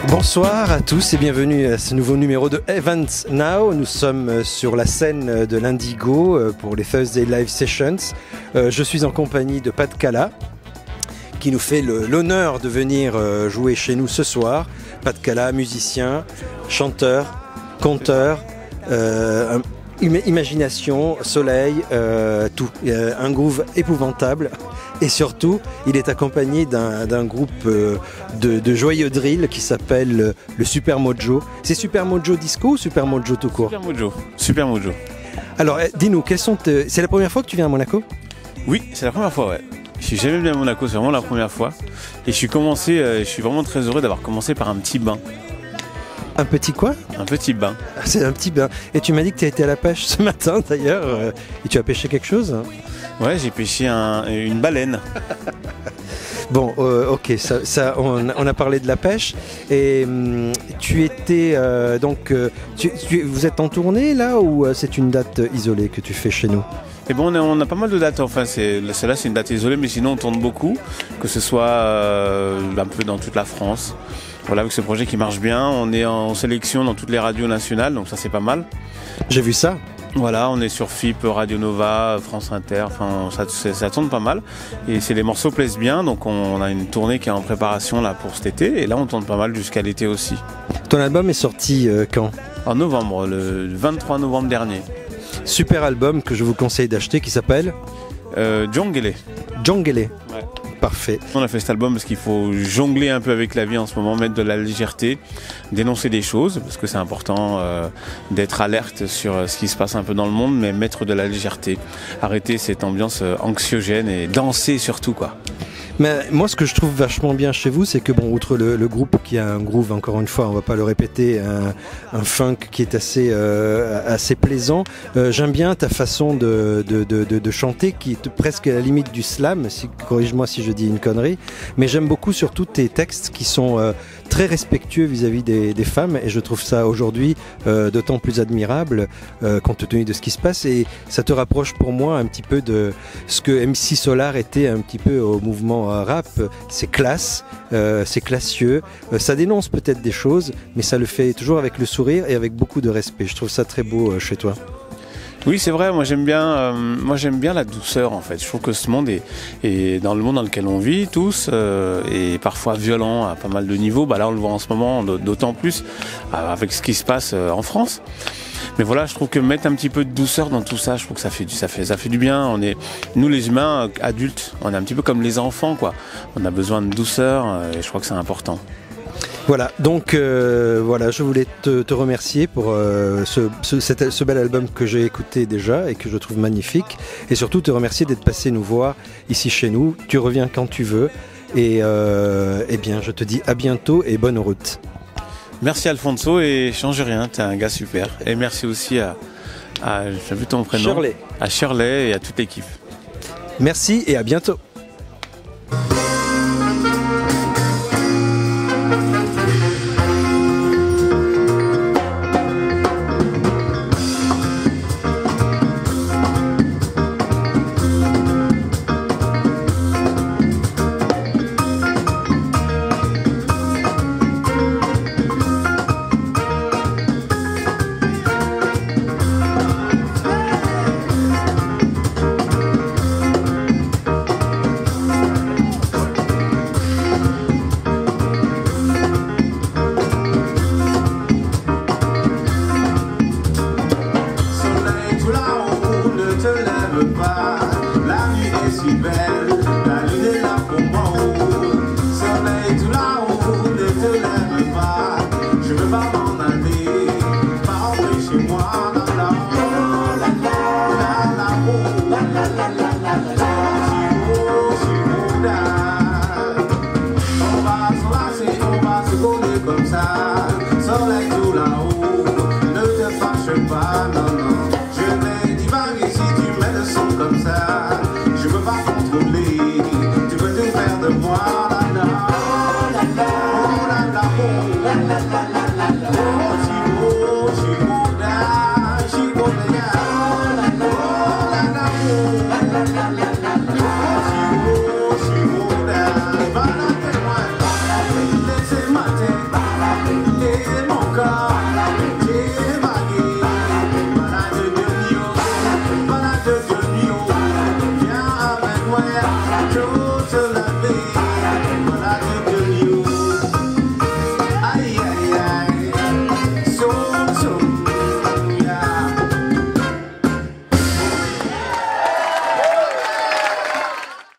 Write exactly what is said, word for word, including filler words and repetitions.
Bonsoir à tous et bienvenue à ce nouveau numéro de Events Now. Nous sommes sur la scène de l'Indigo pour les Thursday Live Sessions. Je suis en compagnie de Pat Cala qui nous fait l'honneur de venir jouer chez nous ce soir. Pat Cala, musicien, chanteur, conteur, euh, imagination, soleil, euh, tout. Euh, un groove épouvantable. Et surtout, il est accompagné d'un groupe euh, de, de joyeux drill qui s'appelle euh, le Super Mojo. C'est Super Mojo Disco ou Super Mojo tout court? Super Mojo. Super Mojo. Alors, eh, dis-nous, quels sont te... c'est la première fois que tu viens à Monaco? Oui, c'est la première fois, ouais. Je suis jamais venu à Monaco, c'est vraiment la première fois. Et je suis commencé, euh, je suis vraiment très heureux d'avoir commencé par un petit bain. Un petit quoi? Un petit bain. Ah, c'est un petit bain. Et tu m'as dit que tu as été à la pêche ce matin d'ailleurs. Euh, et tu as pêché quelque chose? Ouais, j'ai pêché un, une baleine. Bon, euh, ok, ça, ça, on, on a parlé de la pêche. Et hum, tu étais euh, donc, euh, tu, tu, vous êtes en tournée là ou euh, c'est une date isolée que tu fais chez nous? Et bon, on a, on a pas mal de dates. Enfin, celle-là, c'est une date isolée, mais sinon on tourne beaucoup, que ce soit euh, un peu dans toute la France. Voilà, avec ce projet qui marche bien, on est en sélection dans toutes les radios nationales, donc ça c'est pas mal. J'ai vu ça. Voilà, on est sur F I P, Radio Nova, France Inter, enfin ça, ça tourne pas mal. Et c'est les morceaux plaisent bien, donc on a une tournée qui est en préparation là pour cet été, et là on tourne pas mal jusqu'à l'été aussi. Ton album est sorti euh, quand? En novembre, le vingt-trois novembre dernier. Super album que je vous conseille d'acheter qui s'appelle euh, Djongele. Djongele. Ouais. Parfait. On a fait cet album parce qu'il faut jongler un peu avec la vie en ce moment, mettre de la légèreté, dénoncer des choses, parce que c'est important euh, d'être alerte sur ce qui se passe un peu dans le monde, mais mettre de la légèreté. Arrêter cette ambiance anxiogène et danser surtout, quoi. Mais moi, ce que je trouve vachement bien chez vous, c'est que, bon, outre le, le groupe qui a un groove, encore une fois, on va pas le répéter, un, un funk qui est assez, euh, assez plaisant, euh, j'aime bien ta façon de, de, de, de, de chanter, qui est presque à la limite du slam, si, corrige-moi si je dis une connerie, mais j'aime beaucoup surtout tes textes qui sont euh, très respectueux vis-à-vis des, des femmes, et je trouve ça aujourd'hui euh, d'autant plus admirable, euh, compte tenu de ce qui se passe, et ça te rapproche pour moi un petit peu de ce que M C Solar était un petit peu au mouvement rap. C'est classe, euh, c'est classieux, euh, ça dénonce peut-être des choses, mais ça le fait toujours avec le sourire et avec beaucoup de respect. Je trouve ça très beau euh, chez toi. Oui, c'est vrai, moi j'aime bien, euh, moi j'aime bien la douceur en fait. Je trouve que ce monde est, est dans le monde dans lequel on vit tous, euh, est parfois violent à pas mal de niveaux. Bah là on le voit en ce moment d'autant plus euh, avec ce qui se passe euh, en France. Mais voilà, je trouve que mettre un petit peu de douceur dans tout ça, je trouve que ça fait du, ça fait, ça fait du bien. On est, nous les humains adultes, on est un petit peu comme les enfants, quoi. On a besoin de douceur et je crois que c'est important. Voilà, donc euh, voilà, je voulais te, te remercier pour euh, ce, ce, cet, ce bel album que j'ai écouté déjà et que je trouve magnifique, et surtout te remercier d'être passé nous voir ici chez nous. Tu reviens quand tu veux, et euh, eh bien, je te dis à bientôt et bonne route. Merci Alfonso, et change rien, t'es un gars super. Et merci aussi à, à j'ai vu ton prénom, Shirley. à Shirley et à toute l'équipe. Merci et à bientôt. Comme ça.